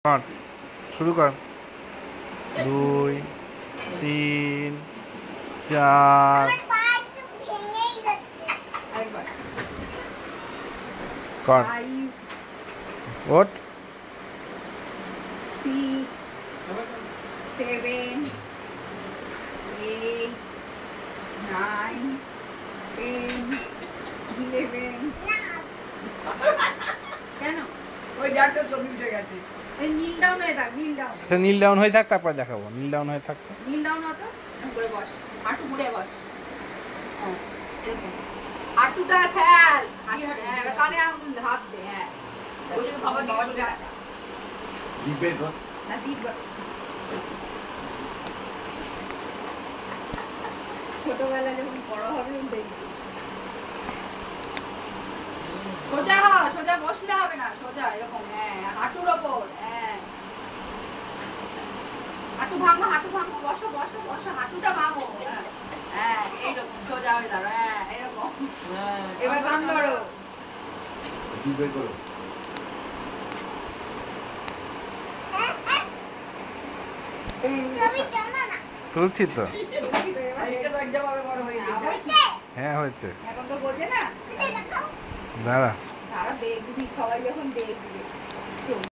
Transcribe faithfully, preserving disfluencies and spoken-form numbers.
कर शुरू कर দুই তিন চার कर what six seven eight nine ten eleven কেন ওই ডাক্তার ছবি উঠে গেছে এই নীল ডাউন হয়ে থাক নীল ডাউন আচ্ছা নীল ডাউন হয়ে থাক তারপর দেখাবো নীল ডাউন হয়ে থাক নীল ডাউন হতো ঘুরে বস হাঁটু ঘুরে বস হ্যাঁ এরকম হাঁটুটা ফেল হ্যাঁ কানে আঙুল হাত দে হ্যাঁ ওই যে বাবা বাবা দিবে তো না দিবা ছোটবেলা যখন বড় হবে দেখবি সোজা হ সোজা বসলে হবে না সোজা এরকম হ্যাঁ হাঁটুর ওপর হ্যাঁ হাঁটু ভাঙো হাঁটু ভাঙো বসো বসো বসো হাঁটুটা ভাঙো হ্যাঁ হ্যাঁ এইরকম সোজা হয়ে দাঁড়ো হ্যাঁ এরকম এবার কান ধরো দিবে করো তুলছি তো এটা তো একদম বড় হয়ে গেছে হ্যাঁ হয়েছে এখন তো বোঝে না দাঁড়া তারা দেখবি সবাই যখন দেখবে